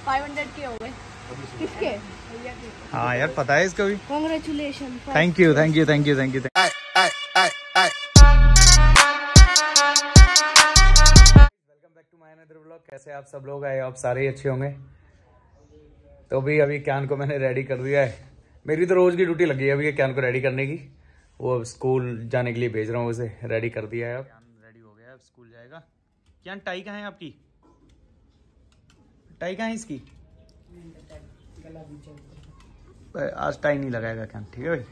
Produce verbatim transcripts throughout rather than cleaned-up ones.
Five hundred के हो गए। किसके? हाँ यार पता है इसको भी। Congratulation. Thank you thank you thank you thank you. Welcome back to my another vlog. कैसे आप सब लोग आए? आप सारे अच्छे होंगे। तो भी अभी कैन को मैंने रेडी कर दिया है। मेरी तो रोज की ड्यूटी लगी है अभी कैन को रेडी करने की। वो अब स्कूल जाने के लिए भेज रहा हूँ, उसे रेडी कर दिया है। अब रेडी हो गया, अब स्कूल जाएगा। क्या टाई कहाँ है आपकी? टाई कहाँ है इसकी? आज टाई नहीं लगाएगा क्या? ठीक है भाई।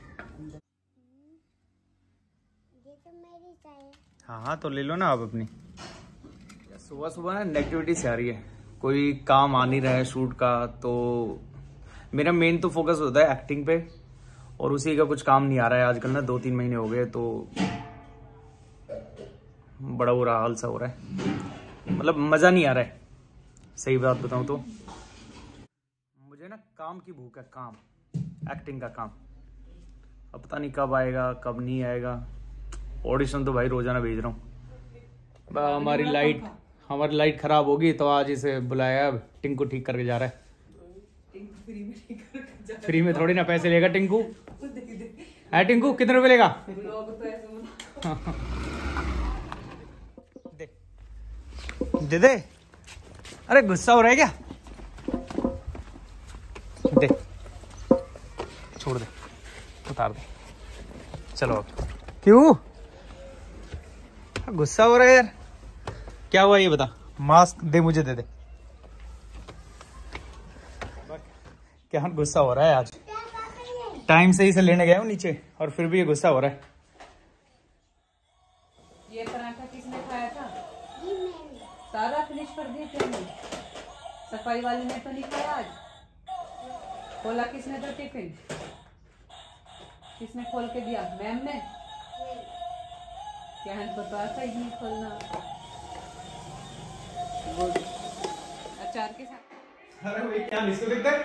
ये तो मेरी चाहिए। हाँ हाँ तो ले लो ना आप अपनी। सुबह सुबह ना नेगेटिविटी से आ रही है, कोई काम आ नहीं रहा है शूट का। तो मेरा मेन तो फोकस होता है एक्टिंग पे, और उसी का कुछ काम नहीं आ रहा है आजकल ना। दो तीन महीने हो गए तो बड़ा बुरा हाल सा हो रहा है, मतलब मजा नहीं आ रहा है। सही बात बताऊं तो मुझे ना काम की भूख है, काम, एक्टिंग का काम। अब पता नहीं कब आएगा कब नहीं आएगा। ऑडिशन तो भाई रोजाना भेज रहा हूँ। हमारी लाइट हमारी लाइट खराब होगी तो आज इसे बुलाया, अब टिंकू ठीक करके जा रहा है। फ्री में थोड़ी ना पैसे लेगा टिंकू। है टिंकू कितने रुपए लेगा? दे दे दे। अरे गुस्सा हो रहा है क्या? दे, छोड़ दे, उतार दे। चलो अब। क्यों गुस्सा हो रहा है यार? क्या हुआ ये बता। मास्क दे, मुझे दे दे। क्या गुस्सा हो रहा है आज? टाइम से इसे लेने गया हूँ नीचे और फिर भी ये गुस्सा हो रहा है। ये पराठा किसने खाया था? सारा फिनिश कर दिया तुमने? सफाई वाली ने तो नहीं खाया आज? खोला किसने तो टिफिन? किसने खोल के दिया? मैम ने? क्या है तो आता ही नहीं खोलना। अचार के साथ। अरे भाई क्या इसको देखते हैं?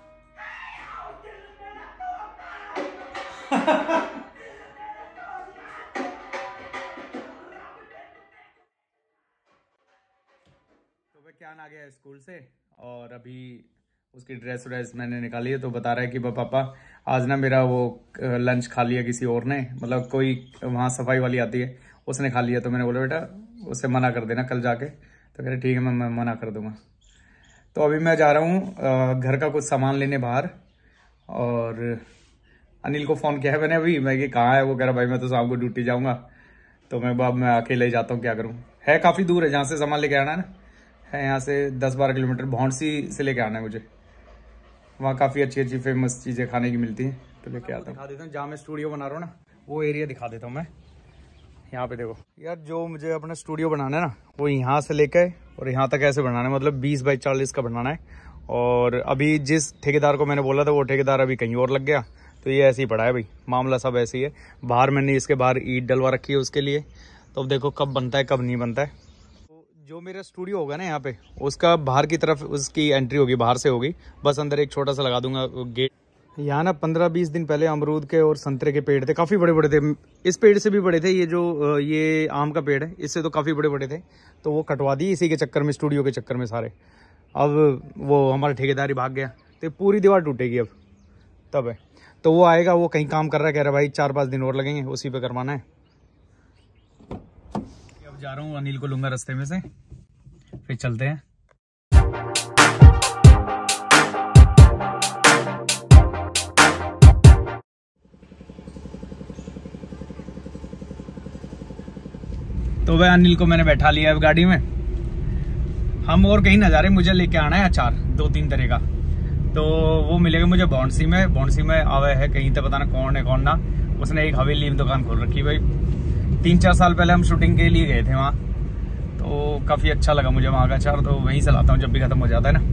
तो वह क्या आ गया है स्कूल से, और अभी उसकी ड्रेस व्रेस मैंने निकाली है। तो बता रहा है कि पापा आज ना मेरा वो लंच खा लिया किसी और ने, मतलब कोई वहाँ सफाई वाली आती है उसने खा लिया। तो मैंने बोला बेटा उसे मना कर देना कल जाके। तो कह रहे ठीक है मैं, मैं मना कर दूंगा। तो अभी मैं जा रहा हूँ घर का कुछ सामान लेने बाहर, और अनिल को फ़ोन किया है मैंने अभी। मैं कि कहाँ है? वो कह रहा भाई मैं तो शाम को ड्यूटी जाऊँगा। तो मैं अब मैं अकेले ही जाता हूँ, क्या करूँ। है काफ़ी दूर है जहाँ से सामान लेके आना है ना, है यहाँ से दस बारह किलोमीटर। भौंडसी से लेके आना है मुझे। वहाँ काफ़ी अच्छी अच्छी फेमस चीज़ें खाने की मिलती हैं, तो लेके आता हूँ। दिखा देता हूँ जहाँ मैं स्टूडियो बना रहा हूँ ना, वो एरिया दिखा देता हूँ मैं। यहाँ पे देखो यार, जो मुझे अपना स्टूडियो बनाना है ना, वो यहाँ से लेकर और यहाँ तक ऐसे बनाना है, मतलब बीस बाई चालीस का बनाना है। और अभी जिस ठेकेदार को मैंने बोला था वो ठेकेदार अभी कहीं और लग गया, तो ये ऐसे ही पड़ा है भाई। मामला सब ऐसे ही है। बाहर मैंने इसके बाहर ईंट डलवा रखी है उसके लिए। तो अब देखो कब बनता है कब नहीं बनता है। तो जो मेरा स्टूडियो होगा ना यहाँ पे, उसका बाहर की तरफ उसकी एंट्री होगी, बाहर से होगी। बस अंदर एक छोटा सा लगा दूंगा गेट। यहाँ ना पंद्रह बीस दिन पहले अमरूद के और संतरे के पेड़ थे, काफ़ी बड़े बड़े थे। इस पेड़ से भी बड़े थे। ये जो ये आम का पेड़ है, इससे तो काफ़ी बड़े बड़े थे। तो वो कटवा दी इसी के चक्कर में, स्टूडियो के चक्कर में सारे। अब वो हमारा ठेकेदार ही भाग गया, तो पूरी दीवार टूटेगी अब। तब है तो वो आएगा, वो कहीं काम कर रहा है, कह रहा है भाई चार पाँच दिन और लगेंगे, उसी पे करवाना है। अब जा रहा हूँ, अनिल को लूँगा रास्ते में से, फिर चलते हैं। तो वह अनिल को मैंने बैठा लिया है गाड़ी में। हम और कहीं ना जा रहे, मुझे लेके आना है अचार दो तीन तरह का। तो वो मिलेगा मुझे बॉन्डसी में। बॉन्डसी में आवे है कहीं तो, पता ना कौन है कौन ना। उसने एक हवेली में दुकान खोल रखी भाई। तीन चार साल पहले हम शूटिंग के लिए गए थे वहाँ, तो काफ़ी अच्छा लगा मुझे वहाँ का अचार। तो वहीं से लाता हूँ जब भी खत्म हो जाता है ना।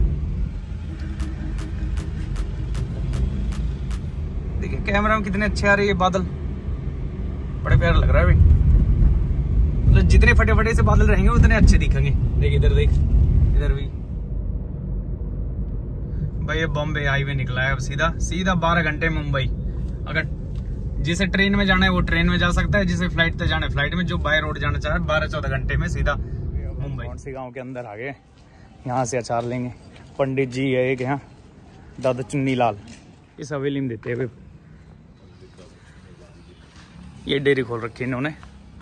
देखिए कैमरा में कितने अच्छे आ रहे हैं ये बादल, बड़े प्यारे लग रहा है भाई। मतलब जितने फटे फटे से बादल रहेंगे उतने अच्छे दिखेंगे। देख इधर, देख इधर भी भाई। ये बॉम्बे हाईवे निकला है अब सीधा सीधा बारह घंटे मुंबई। अगर जिसे ट्रेन में जाना है वो ट्रेन में जा सकता है, जिसे फ्लाइट से जाना है फ्लाइट में। जो बाय रोड जाना चाहे बारह चौदह घंटे में सीधा मुंबई। कौन सी गांव के अंदर आ गए, यहाँ से अचार लेंगे। पंडित जी है एक यहाँ, दादा चुन्नी लाल, इस हवेली में देते हैं। ये डेयरी खोल रखी है इन्होंने,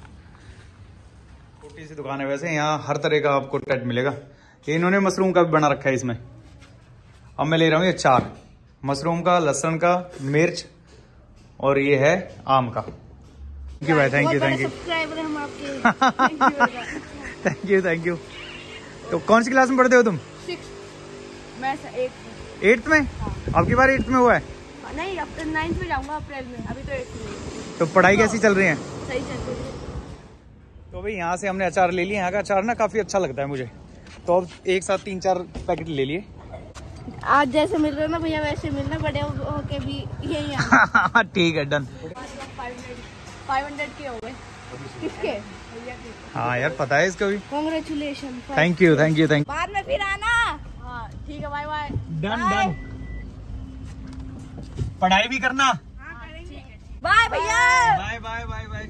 छोटी सी दुकान है। वैसे यहाँ हर तरह का आपको टेट मिलेगा। ये इन्होंने मशरूम का भी बना रखा है इसमें। अब मैं ले रहा हूँ ये चार, मशरूम का, लहसुन का, मिर्च और ये है आम का। थैंक यू भाई, thank you thank you subscriber हम आपके। Thank you thank you. तो कौन सी क्लास में पढ़ते हो तुम? सिक्स, मैं एट्थ एट्थ में। आपकी बार एट्थ में हुआ है? नहीं, अब नाइन्थ में जाऊंगा अप्रैल में, अभी तो एट्थ में। तो पढ़ाई कैसी चल रही है? सही चल रही है। तो भाई यहाँ से हमने अचार ले लिया। यहाँ का अचार ना काफी अच्छा लगता है मुझे, तो अब एक साथ तीन चार पैकेट ले लिए। आज जैसे मिल रहे हो ना भैया वैसे मिलना, बड़े होके भी यही। ठीक है, डन। फाइव हंड्रेड के हो गए। किसके? हाँ यार, पता है इसको भी। Congratulation. Thank you thank you thank बाद में फिर आना। हाँ ठीक है, बाय बाय। Done done. पढ़ाई भी करना। बाय भैया। Bye bye bye bye.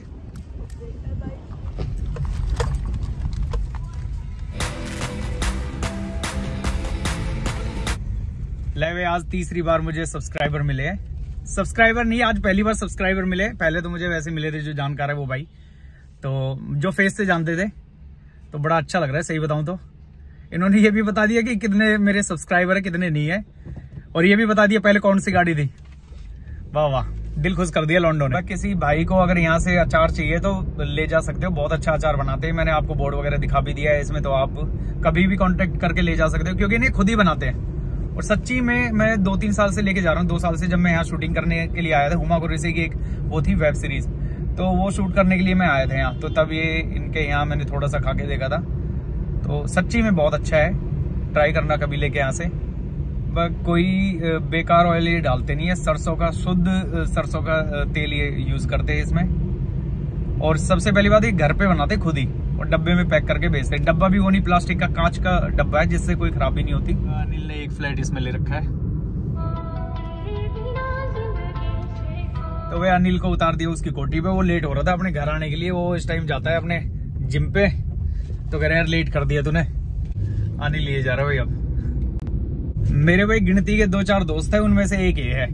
ले वे, आज तीसरी बार मुझे सब्सक्राइबर मिले हैं। सब्सक्राइबर नहीं, आज पहली बार सब्सक्राइबर मिले। पहले तो मुझे वैसे मिले थे जो जानकार है वो भाई, तो जो फेस से जानते थे, तो बड़ा अच्छा लग रहा है सही बताऊं तो। इन्होंने ये भी बता दिया कि कितने मेरे सब्सक्राइबर है, कितने नहीं है, और ये भी बता दिया पहले कौन सी गाड़ी थी। वाह वाह, दिल खुश कर दिया लॉन्डो ने। किसी भाई को अगर यहाँ से अचार चाहिए तो ले जा सकते हो, बहुत अच्छा अचार बनाते हैं। मैंने आपको बोर्ड वगैरह दिखा भी दिया है इसमें, तो आप कभी भी कांटेक्ट करके ले जा सकते हो, क्योंकि इन्हें खुद ही बनाते हैं। और सच्ची में मैं दो तीन साल से लेके जा रहा हूँ, दो साल से जब मैं यहाँ शूटिंग करने के लिए आया था, हुमा कुरैशी की एक वो थी वेब सीरीज, तो वो शूट करने के लिए मैं आया था यहाँ, तो तब ये इनके यहाँ मैंने थोड़ा सा खा के देखा था, तो सच्ची में बहुत अच्छा है। ट्राई करना कभी लेके यहाँ से। कोई बेकार ऑयल ये डालते नहीं है, सरसों का शुद्ध सरसों का तेल ये यूज करते हैं इसमें। और सबसे पहली बात, ये घर पे बनाते खुद ही और डब्बे में पैक करके बेचते हैं। डब्बा भी वो नहीं प्लास्टिक का, कांच का डब्बा है, जिससे कोई खराबी नहीं होती। अनिल ने एक फ्लैट इसमें ले रखा है, तो वे अनिल को उतार दिया उसकी कोठी पे। वो लेट हो रहा था अपने घर आने के लिए, वो इस टाइम जाता है अपने जिम पे, तो कह रहे यार लेट कर दिया तूने। अनिल लिए जा रहा है भाई। अब मेरे भाई गिनती के दो चार दोस्त है, उनमें से एक ये है।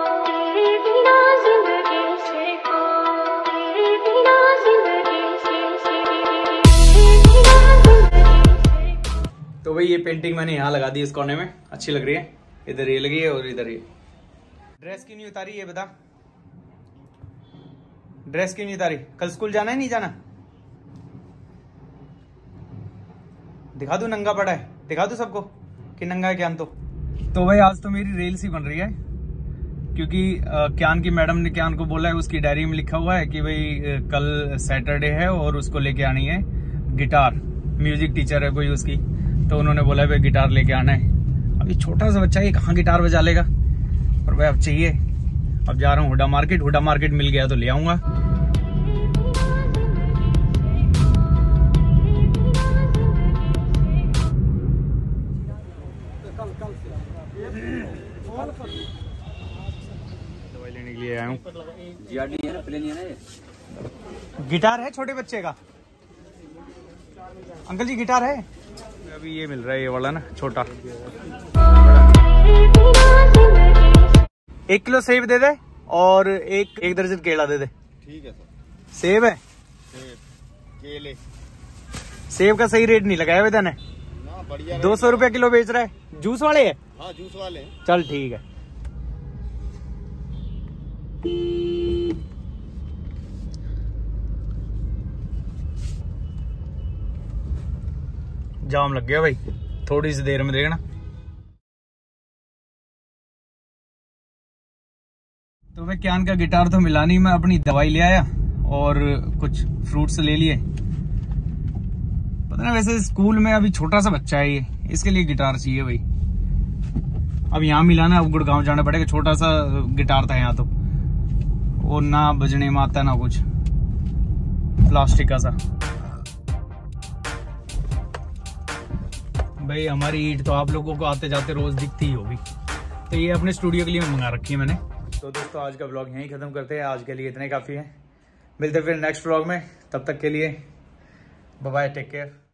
तो भाई ये पेंटिंग मैंने यहाँ लगा दी इस कोने में, अच्छी लग रही है। इधर ये लगी है और इधर ये। ड्रेस क्यों नहीं उतारी ये बता, ड्रेस क्यों नहीं उतारी? कल स्कूल जाना है नहीं जाना? दिखा दू नंगा पड़ा है, दिखा दू सबको कि नंगा है क्यान। तो तो भाई आज तो मेरी रील्स ही बन रही है, क्योंकि क्यान की मैडम ने क्यान को बोला है, उसकी डायरी में लिखा हुआ है कि भाई कल सैटरडे है और उसको लेके आनी है गिटार। म्यूजिक टीचर है कोई उसकी, तो उन्होंने बोला है भाई गिटार लेके आना है। अब ये छोटा सा बच्चा है, कहाँ गिटार बजा लेगा, और भाई अब चाहिए। अब जा रहा हूँ हुडा मार्केट, हुडा मार्केट मिल गया तो ले आऊंगा। दवाई लेने के लिए आया हूँ। गिटार है छोटे बच्चे का? अंकल जी गिटार है? अभी ये मिल रहा है ये वाला ना छोटा। एक किलो सेब दे दे और एक एक दर्जन केला दे दे। ठीक है सर। सेब है? सेब, केले। सेब का सही रेट नहीं लगाया वेदन ने, बढ़िया दो सौ रुपया किलो बेच रहा है। जूस वाले है? हाँ जूस वाले हैं। चल ठीक है। जाम लग गया भाई, थोड़ी सी देर में देखना। तो मैं क्यान का गिटार तो मिला नहीं, मैं अपनी दवाई ले आया और कुछ फ्रूट्स ले लिए। पता ना, वैसे स्कूल में अभी छोटा सा बच्चा है ये, इसके लिए गिटार चाहिए भाई। अब यहाँ मिला ना, अब गुड़गांव जाना पड़ेगा। छोटा सा गिटार था यहाँ तो, और ना बजने में आता ना कुछ, प्लास्टिक का सा। भाई हमारी ईट तो आप लोगों को आते जाते रोज दिखती ही होगी, तो ये अपने स्टूडियो के लिए मंगा रखी है मैंने। तो दोस्तों आज का ब्लॉग यहीं खत्म करते हैं, आज के लिए इतने काफी है। मिलते फिर नेक्स्ट ब्लॉग में, तब तक के लिए बाय बाय, टेक केयर।